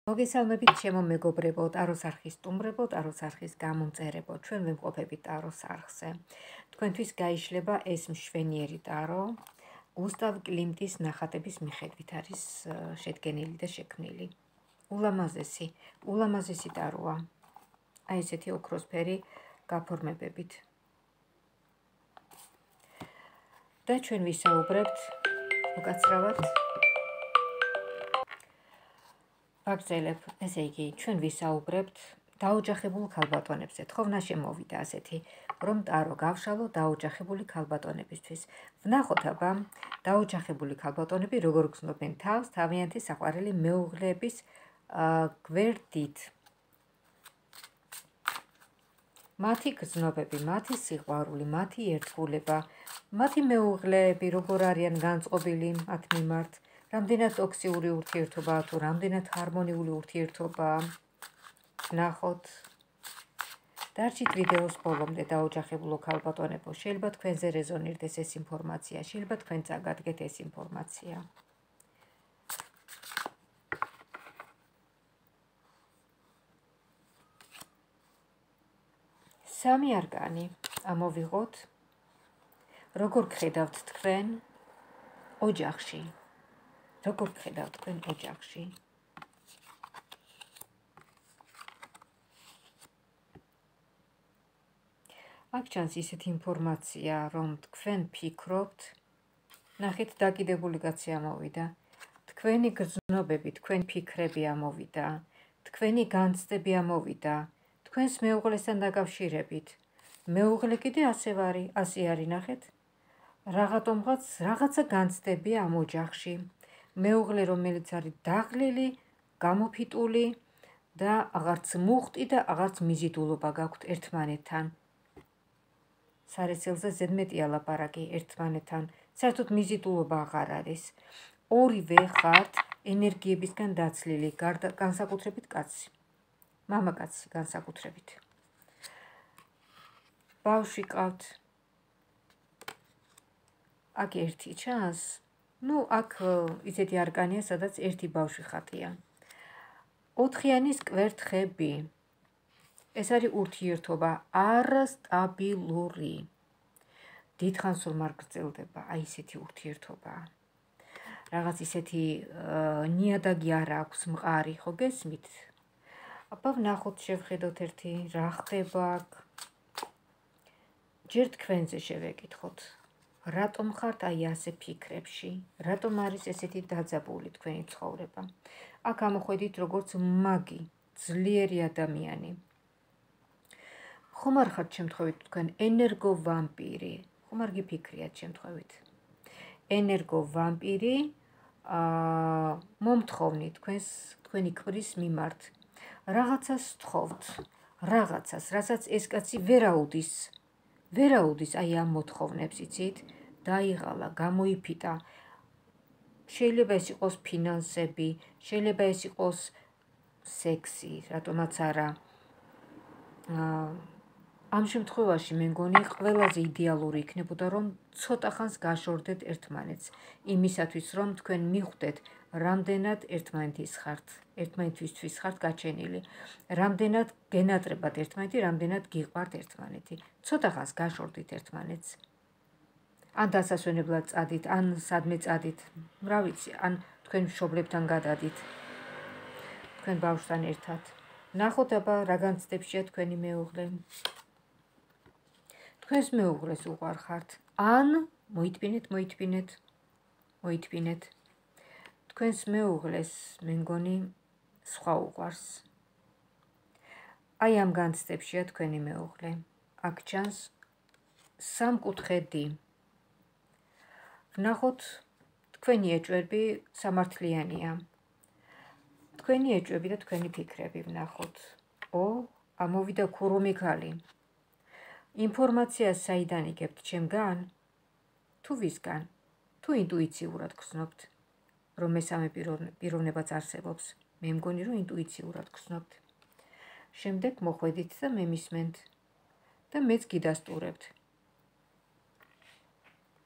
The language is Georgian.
მოგესალმებით ჩემო მეგობრებო, ტაროს არხის სტუმრებო, ტაროს არხის გამომწერებო. ჩვენ ვიმყოფებით ტაროს არხზე. თქვენთვის გაიშლება ეს მშვენიერი ტარო. გუსტავ კლიმტის ნახატების მიხედვით არის შედგენილი და შექმნილი. ულამაზესი ტაროა. აი ესეთი ოქროსფერი გაფორმებებით. და ჩვენ ვისაუბრებთ უკაცრავად ვაგრძელებ, ესე იგი, ჩვენ ვისაუბრებთ დაოჯახებულ ქალბატონებზე. თხოვნა შემოვიდა ასეთი, რომ ტარო გავშალო დაოჯახებული ქალბატონებისთვის. ვნახოთ აბა, დაოჯახებული ქალბატონები როგორ გრძნობენ თავს თავიანთი საყვარელი მეუღლეების გვერდით. მათი გრძნობები, მათი სიყვარული, მათი ერთგულება, მათი მეუღლეები როგორ არიან განწყობილი მათ მიმართ. რამდენად ტოქსიური ურთიერთობაა თუ რამდენად ჰარმონიული ურთიერთობაა. ნახოთ. დარჩით ვიდეოს ბოლომდე დაოჯახებულო ქალბატონებო. შეიძლება თქვენზე რეზონირდეს ეს ინფორმაცია, შეიძლება თქვენ წაგადგეთ ეს ინფორმაცია. სამი არკანი ამოვიღოთ. როგორ გხედავთ თქვენ ოჯახში? როგორ გხედავთ თქვენ ოჯახში? აქ ჩანს ისეთი ინფორმაცია, რომ თქვენ ფიქრობთ, ნახეთ დაკიდებული კაცი ამოვიდა. თქვენი გრძნობები, თქვენი ფიქრები ამოვიდა, თქვენი განცდები ამოვიდა, თქვენს მეუღლესთან დაკავშირებით. მეუღლე კიდე ასე არის, ნახეთ. რაღაცა განცდებია ამ ოჯახში. მეუღლე, რომელიც არის დაღლილი, გამოფიტული და აღარც მუხტი და აღარც მიზიდულობა გაქვთ ერთმანეთთან. სარეცელზე ზედმეტია ლაპარაკი ერთმანეთთან. საერთოდ მიზიდულობა აღარ არის. ორივე ხართ ენერგიებისგან დაცლილი, განსაკუთრებით კაცი. მამაკაცი განსაკუთრებით. ბავშვი ყავთ. აქ ერთი ჩანს. აქ ისეთი არკანია, სადაც ერთი ბავშვი ხატია. ოთხიანის კვერთხები. ეს არის ურთიერთობა არასტაბილური. დიდხანს რომ არ გრძელდება, აი ესეთი ურთიერთობაა. რაღაც ისეთი ნიადაგი არ აქვს მყარი, ხო გესმით? აბა ვნახოთ, შევხედოთ ერთი რა ხდება აქ. ჯერ თქვენზე შევეკითხოთ. რატომ ხართ აი ასე ფიქრებში? რატომ არის ესეთი დაძაბული თქვენი ცხოვრება? აქ ამოხვედით როგორც მაგი, ძლიერი ადამიანი. ხომ არ ხართ შემთხვევით თქვენ ენერგოვამპირი? ხომ არ გიფიქრიათ შემთხვევით? ენერგოვამპირი მომთხოვნი თქვენი ქმრის მიმართ. რაღაცას თხოვთ, რაღაცას, რასაც ეს კაცი ვერაუდის აი ამ მოთხოვნებს, იცით? დაიღალა, გამოიფიტა. შეიძლება ეს იყოს ფინანსები, შეიძლება ეს იყოს სექსი, რატომაც არა. ამ შემთხვევაში მე მგონი ყველაზე იდეალური იქნებოდა, რომ ცოტა ხანს გაშორდეთ ერთმანეთს, იმისათვის, რომ თქვენ მიხვდეთ, რამდენად ერთმანეთისთვის ხართ გაჩენილი, რამდენად გენატრებათ ერთმანეთი, რამდენად გიყვართ ერთმანეთი. ცოტა ხანს გაშორდით ერთმანეთს. ან დასასვენებლად წადით, ან სადმე წადით, რა ვიცი, ან თქვენ მშობლებთან გადადით, თქვენ ბავშვთან ერთად. ნახოთ აბა რა განცდებშია თქვენი მეუღლე. თქვენს მეუღლეს უყვარხართ, ან მოითმინეთ. თქვენს მეუღლეს მე მგონი სხვა უყვარს. აი ამ განცდებშია თქვენი მეუღლე. აქ ჩანს სამკუთხედი. ვნახოთ, თქვენი ეჭვები სამართლიანია. თქვენი ეჭვები და თქვენი ფიქრები ვნახოთ. ამოვიდა ქურუმი ქალი. ინფორმაციას საიდან იგებთ, ჩემგან? თუ ვისგან? თუ ინტუიციურად გრძნობთ, რომ მესამე პიროვნებაც არსებობს? მე მგონი, რომ ინტუიციურად გრძნობთ. შემდეგ მოხვედით და მე მისმენთ და მეც გიდასტურებთ.